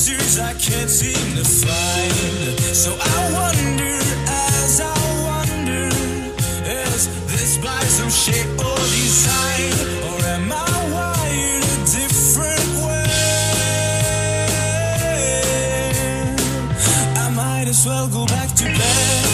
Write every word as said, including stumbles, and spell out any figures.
answers I can't seem to find. So I wonder as I wonder, is this by some shape or design, or am I wired a different way? I might as well go back to bed.